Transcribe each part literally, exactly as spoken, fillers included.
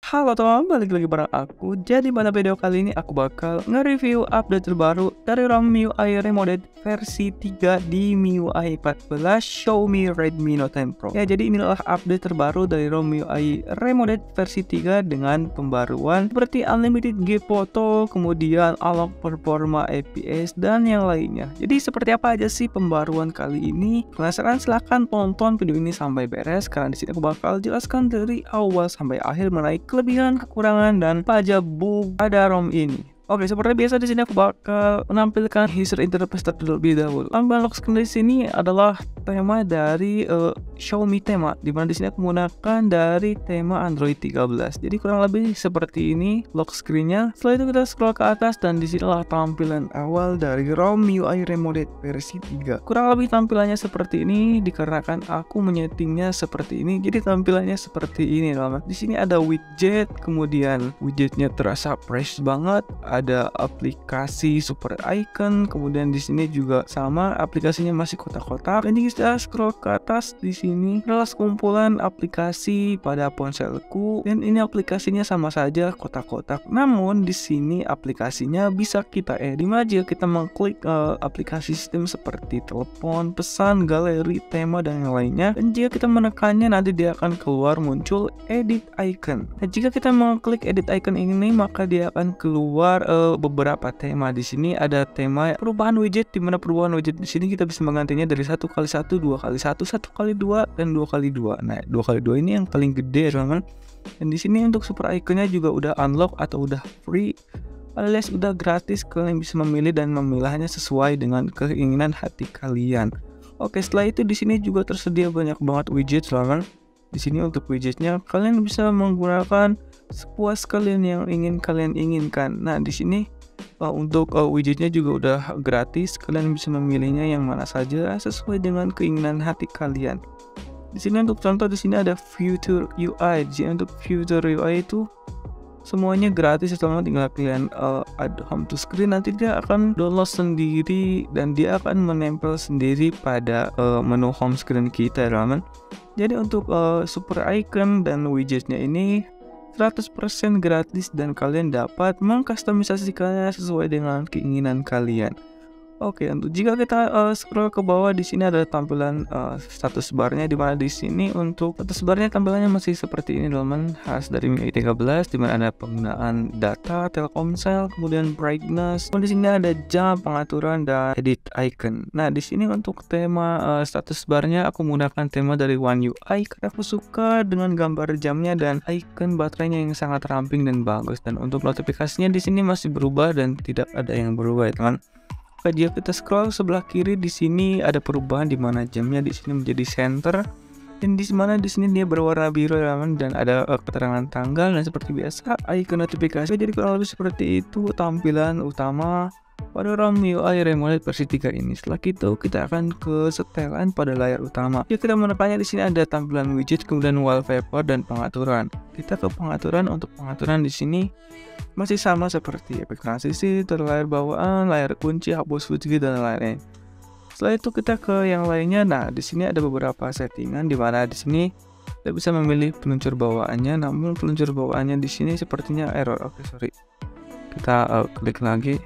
Halo teman, balik lagi bareng aku. Jadi pada video kali ini aku bakal nge-review update terbaru dari ROM M I U I Remodded versi tiga di M I U I empat belas Xiaomi Redmi Note sepuluh Pro. Ya, jadi inilah update terbaru dari ROM M I U I Remodded versi tiga dengan pembaruan seperti Unlimited G Photo, kemudian Unlock Performa A P S dan yang lainnya. Jadi seperti apa aja sih pembaruan kali ini? Penasaran? Silahkan tonton video ini sampai beres karena di sini aku bakal jelaskan dari awal sampai akhir mengenai kelebihan, kekurangan, dan pajak bug pada ROM ini. Oke, seperti biasa di sini aku bakal menampilkan user interface terlebih dahulu. Tampilan lock screen di sini adalah tema dari uh, Xiaomi tema, dimana di sini aku menggunakan dari tema Android tiga belas. Jadi kurang lebih seperti ini lock screen-nya. Setelah itu kita scroll ke atas dan disinilah tampilan awal dari ROM M I U I Remodded versi tiga. Kurang lebih tampilannya seperti ini dikarenakan aku menyetingnya seperti ini. Jadi tampilannya seperti ini, teman-teman. Di sini ada widget, kemudian widgetnya terasa fresh banget. Ada aplikasi super icon, kemudian di sini juga sama aplikasinya masih kotak-kotak. Dan jika kita scroll ke atas, di sini adalah sekumpulan aplikasi pada ponselku, dan ini aplikasinya sama saja kotak-kotak. Namun di sini aplikasinya bisa kita edit jika kita mengklik uh, aplikasi sistem seperti telepon, pesan, galeri, tema, dan yang lainnya. Dan jika kita menekannya, nanti dia akan keluar muncul edit icon. Dan jika kita mengklik edit icon ini, maka dia akan keluar Uh, beberapa tema. Di sini ada tema perubahan widget, di mana perubahan widget di sini kita bisa menggantinya dari satu kali satu, dua kali satu, satu kali dua, dan dua kali dua. Nah, dua kali dua ini yang paling gede, teman-teman. Dan di sini untuk super iconnya juga udah unlock atau udah free, alias udah gratis. Kalian bisa memilih dan memilihnya sesuai dengan keinginan hati kalian. Oke, setelah itu di sini juga tersedia banyak banget widget, teman-teman. Di sini untuk widgetnya kalian bisa menggunakan sepuas kalian yang ingin kalian inginkan. Nah, di sini uh, untuk uh, widgetnya juga udah gratis. Kalian bisa memilihnya yang mana saja sesuai dengan keinginan hati kalian. Di sini untuk contoh, di sini ada Future U I. Jadi untuk Future U I itu semuanya gratis, setelah tinggal kalian uh, add home to screen, nanti dia akan download sendiri dan dia akan menempel sendiri pada uh, menu home screen kita, teman-teman. Jadi untuk uh, super icon dan widgetnya ini seratus persen gratis dan kalian dapat mengkustomisasikannya sesuai dengan keinginan kalian. Oke, untuk jika kita uh, scroll ke bawah, di sini ada tampilan uh, status barnya, di mana di sini untuk status barnya tampilannya masih seperti ini, teman-teman, khas dari M I U I tiga belas, di mana ada penggunaan data, Telkomsel, kemudian brightness, kemudian di sini ada jam, pengaturan, dan edit icon. Nah, di sini untuk tema uh, status barnya aku menggunakan tema dari One U I karena aku suka dengan gambar jamnya dan icon baterainya yang sangat ramping dan bagus. Dan untuk notifikasinya di sini masih berubah dan tidak ada yang berubah, ya, teman. Jika kita scroll sebelah kiri, di sini ada perubahan di mana jamnya di sini menjadi center, dan di mana di sini dia berwarna biru, teman, dan ada uh, keterangan tanggal dan seperti biasa icon notifikasi. Jadi kurang lebih seperti itu tampilan utama pada ROM M I U I Remodded versi tiga ini. Setelah itu kita akan ke setelan pada layar utama. Jika kita menekannya, di sini ada tampilan widget, kemudian wallpaper dan pengaturan. Kita ke pengaturan. Untuk pengaturan di sini masih sama seperti efek transisi, layar bawaan, layar kunci, hapus widget, dan lain-lain. Setelah itu kita ke yang lainnya. Nah, di sini ada beberapa settingan di mana di sini kita bisa memilih peluncur bawaannya, namun peluncur bawaannya di sini sepertinya error. Oke, sorry. Kita uh, klik lagi.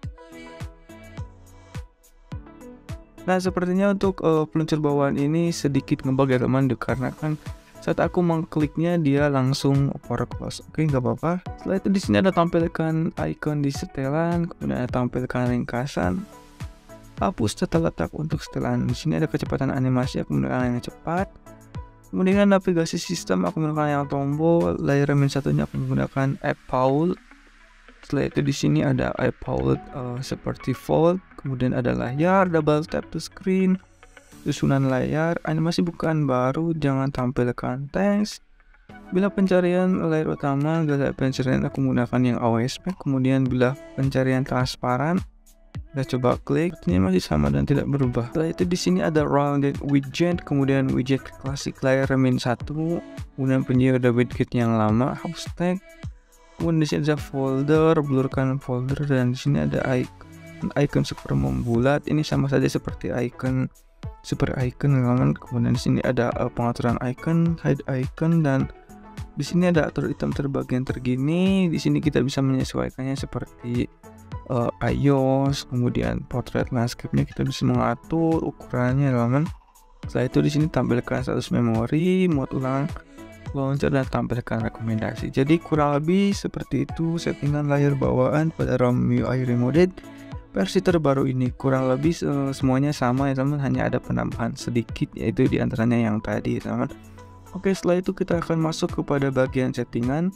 Nah, sepertinya untuk uh, peluncur bawaan ini sedikit ngebug, ya, teman, dikarenakan saat aku mengkliknya dia langsung power close. Oke, nggak apa-apa. Setelah itu di sini ada tampilkan icon di setelan, kemudian ada tampilkan ringkasan, hapus tata letak untuk setelan. Di sini ada kecepatan animasi, aku menggunakan yang cepat. Kemudian navigasi sistem aku menggunakan yang tombol. Layar min satunya aku menggunakan app Paul. Setelah itu di sini ada app Paul uh, seperti fold. Kemudian ada layar, double tap to screen, susunan layar, animasi bukan baru, jangan tampilkan teks. Bila pencarian layar utama, bila pencarian aku menggunakan yang A W S P. Kemudian bila pencarian transparan, kita coba klik, ini masih sama dan tidak berubah. Setelah itu di sini ada rounded widget, kemudian widget klasik layar min satu, kemudian penyedia widget yang lama, hapus tag. Kemudian di sini ada folder, blurkan folder, dan di sini ada icon, icon super membulat. Ini sama saja seperti icon super icon, teman. Kemudian di sini ada uh, pengaturan icon, hide icon, dan Di sini ada atur item terbagian tergini. Di sini kita bisa menyesuaikannya seperti uh, iOS, kemudian portrait landscape-nya kita bisa mengatur ukurannya, teman-teman. Setelah itu di sini tampilkan status memori, mode ulang launcher, dan tampilkan rekomendasi. Jadi kurang lebih seperti itu settingan layar bawaan pada ROM M I U I Remodded versi terbaru ini. Kurang lebih uh, semuanya sama ya teman, hanya ada penambahan sedikit yaitu diantaranya yang tadi teman. Oke, setelah itu kita akan masuk kepada bagian settingan.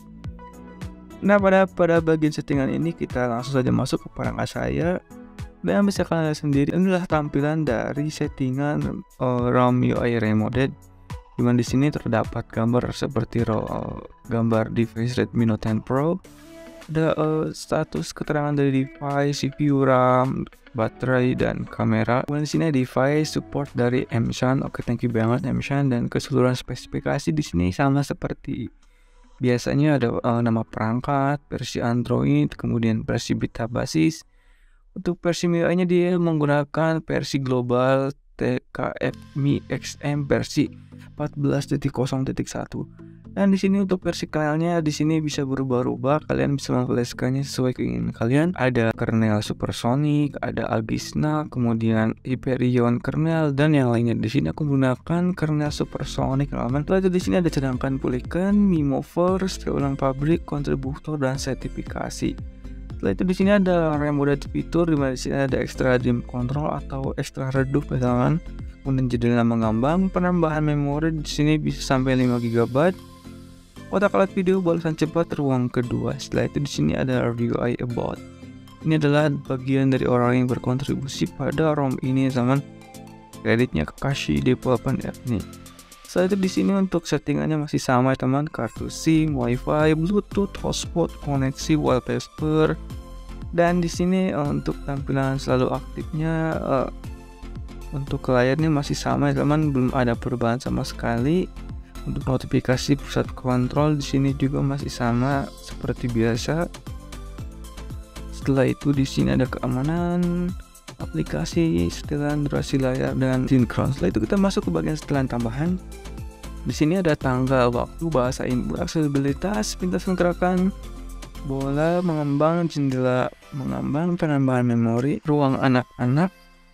Nah, pada pada bagian settingan ini kita langsung saja masuk ke perangkat saya. Dan bisa kalian lihat sendiri, inilah tampilan dari settingan uh, ROM M I U I Remodded. Dimana di sini terdapat gambar seperti uh, gambar device Redmi Note ten Pro. Ada uh, status keterangan dari device, C P U, RAM, baterai, dan kamera. Kemudian di sini device support dari Emshan. Oke, thank you banget Emshan. Dan keseluruhan spesifikasi di sini sama seperti biasanya, ada uh, nama perangkat, versi Android, kemudian versi beta basis. Untuk versi M I U I-nya dia menggunakan versi global T K F M I X M versi empat belas titik nol titik satu. Dan di sini untuk versi kernelnya di sini bisa berubah-ubah, kalian bisa memflashkannya sesuai keinginan kalian. Ada kernel Supersonic, ada Agisna, kemudian Hyperion kernel, dan yang lainnya. Di sini aku menggunakan kernel Supersonic, teman-teman. Setelah itu di sini ada cadangkan pulihkan, Mimoverse, ulang pabrik, kontributor, dan sertifikasi. Setelah itu di sini ada remodded fitur, di mana di sini ada extra dim control atau extra redup, teman-teman. Kemudian jendela mengambang, penambahan memori di sini bisa sampai lima giga byte. Kotak alat video balasan cepat ruang kedua. Setelah itu di sini ada U I about. Ini adalah bagian dari orang yang berkontribusi pada ROM ini, teman. Kreditnya Kakashi Developer ini. Setelah itu di sini untuk settingannya masih sama, teman. Kartu SIM, WiFi, Bluetooth, hotspot, koneksi, wallpaper. Dan di sini uh, untuk tampilan selalu aktifnya uh, untuk layarnya masih sama, teman. Belum ada perubahan sama sekali. Untuk notifikasi pusat kontrol di sini juga masih sama seperti biasa. Setelah itu di sini ada keamanan, aplikasi, setelan, durasi layar, dan sinkron. Setelah itu kita masuk ke bagian setelan tambahan. Di sini ada tanggal, waktu, bahasa input, aksesibilitas, pintas gerakan, bola mengembang, jendela mengambang, penambahan memori, ruang anak-anak,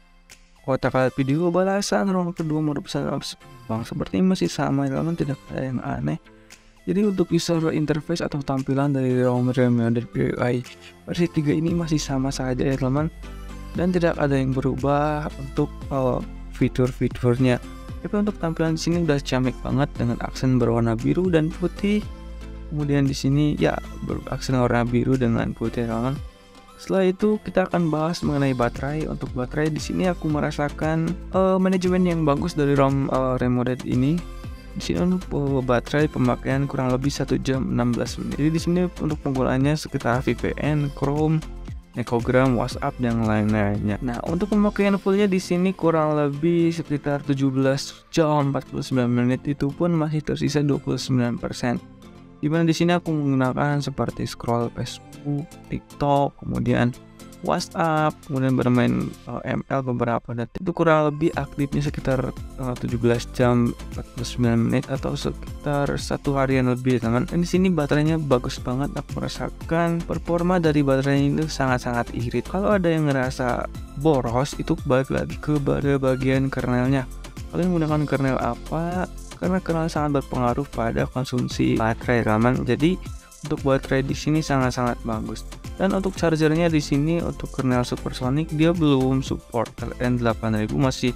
kotak alat video balasan, ruang kedua, mode pesan bang. Sepertinya masih sama, teman, tidak ada yang aneh. Jadi untuk user interface atau tampilan dari ROM Remodded M I U I versi tiga ini masih sama saja ya, teman, dan tidak ada yang berubah untuk uh, fitur-fiturnya. Tapi untuk tampilan di sini udah ciamik banget dengan aksen berwarna biru dan putih. Kemudian di sini ya beraksen warna biru dengan putih, teman. Setelah itu kita akan bahas mengenai baterai. Untuk baterai di sini aku merasakan uh, manajemen yang bagus dari ROM uh, Remodded ini. Di sini untuk uh, baterai pemakaian kurang lebih satu jam enam belas menit. Jadi di sini untuk penggunaannya sekitar V P N, Chrome, Ecogram, WhatsApp, dan lain-lainnya. Nah, untuk pemakaian fullnya di sini kurang lebih sekitar tujuh belas jam empat puluh sembilan menit, itu pun masih tersisa dua puluh sembilan persen. Dimana di sini aku menggunakan seperti scroll Facebook, TikTok, kemudian WhatsApp, kemudian bermain uh, M L beberapa detik. Itu kurang lebih aktifnya sekitar uh, tujuh belas jam empat puluh sembilan menit atau sekitar satu harian lebih, teman. Dan di sini baterainya bagus banget. Aku merasakan performa dari baterai ini sangat-sangat irit. Kalau ada yang ngerasa boros, itu balik lagi ke bagian kernelnya. Kalian menggunakan kernel apa? Karena kernel sangat berpengaruh pada konsumsi baterai, teman. Jadi untuk baterai di sini sangat-sangat bagus. Dan untuk chargernya di sini untuk kernel Supersonic dia belum support L N delapan ribu, masih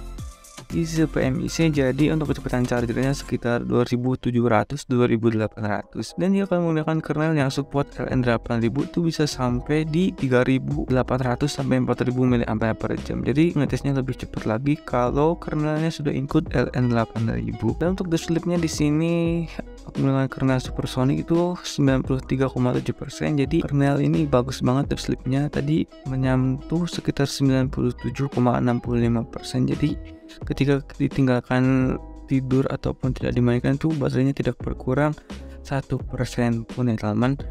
isi P M I C. Jadi untuk kecepatan chargernya sekitar dua ribu tujuh ratus sampai dua ribu delapan ratus. Dan dia akan menggunakan kernel yang support L N delapan ribu itu bisa sampai di tiga ribu delapan ratus sampai empat ribu miliampere per jam. Jadi ngetesnya lebih cepat lagi kalau kernelnya sudah include L N delapan ribu. Dan untuk sleep-nya di sini menggunakan kernel Supersonic itu sembilan puluh tiga koma tujuh persen. Jadi kernel ini bagus banget sleep-nya. Tadi menyentuh sekitar sembilan puluh tujuh koma enam lima persen. Jadi ketika ditinggalkan tidur ataupun tidak dimainkan tuh baterainya tidak berkurang satu persen pun ya, teman.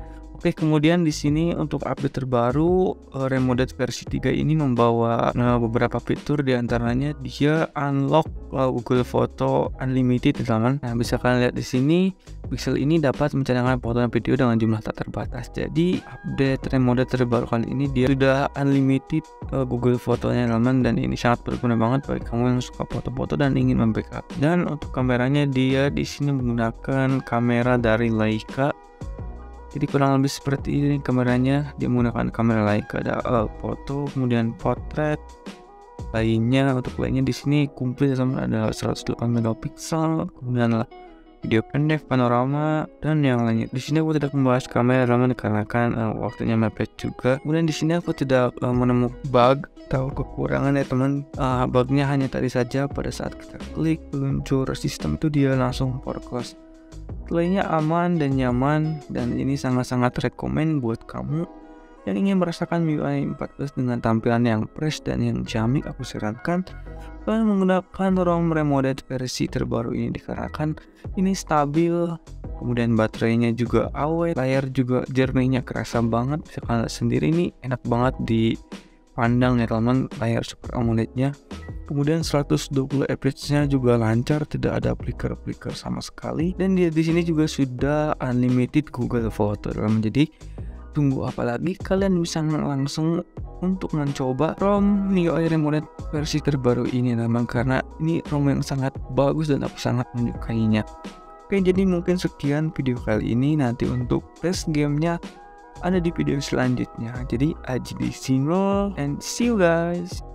Oke, kemudian di sini untuk update terbaru, uh, Remodded versi tiga ini membawa uh, beberapa fitur, diantaranya dia unlock uh, Google Photo Unlimited, teman-teman. Nah, bisa kalian lihat di sini, Pixel ini dapat mencadangkan foto dan video dengan jumlah tak terbatas. Jadi, update Remodded terbaru kali ini dia sudah unlimited uh, Google Fotonya, teman-teman, dan ini sangat berguna banget bagi kamu yang suka foto-foto dan ingin membackup. Dan untuk kameranya dia di sini menggunakan kamera dari Leica. Jadi kurang lebih seperti ini kameranya, dia menggunakan kamera Leica, ada uh, foto, kemudian potret, lainnya untuk lainnya di sini komplit sama ada seratus delapan megapiksel, kemudian lah video pendek, panorama, dan yang lainnya. Di sini aku tidak membahas kamera teman karena kan uh, waktunya mepet juga. Kemudian di sini aku tidak uh, menemukan bug atau kekurangan ya teman. Uh, bugnya hanya tadi saja pada saat kita klik peluncur sistem itu dia langsung power close. Lainnya aman dan nyaman, dan ini sangat-sangat rekomen buat kamu yang ingin merasakan M I U I empat belas dengan tampilan yang fresh dan yang jamming. Aku sarankan kalian menggunakan ROM Remodded versi terbaru ini dikarenakan ini stabil, kemudian baterainya juga awet, layar juga jernihnya kerasa banget. Bisa kalian lihat sendiri, ini enak banget dipandang ya teman, layar Super AMOLED-nya. Kemudian seratus dua puluh F P S-nya juga lancar, tidak ada flicker-flicker sama sekali. Dan dia di sini juga sudah unlimited Google Photo, teman. Jadi tunggu apa lagi, kalian bisa langsung untuk mencoba ROM M I U I Remodded versi terbaru ini, teman, karena ini ROM yang sangat bagus dan aku sangat menyukainya. Oke, jadi mungkin sekian video kali ini. Nanti untuk tes gamenya ada di video selanjutnya. Jadi I G D Single and see you guys.